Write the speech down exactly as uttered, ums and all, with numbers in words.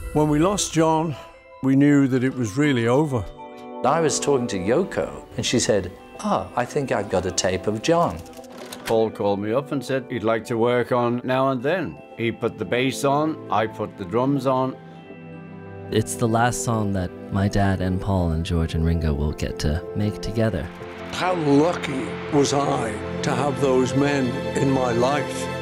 When we lost John, we knew that it was really over. I was talking to Yoko, and she said, ah, I think I've got a tape of John. Paul called me up and said he'd like to work on Now and Then. He put the bass on, I put the drums on. It's the last song that my dad and Paul and George and Ringo will get to make together. How lucky was I to have those men in my life?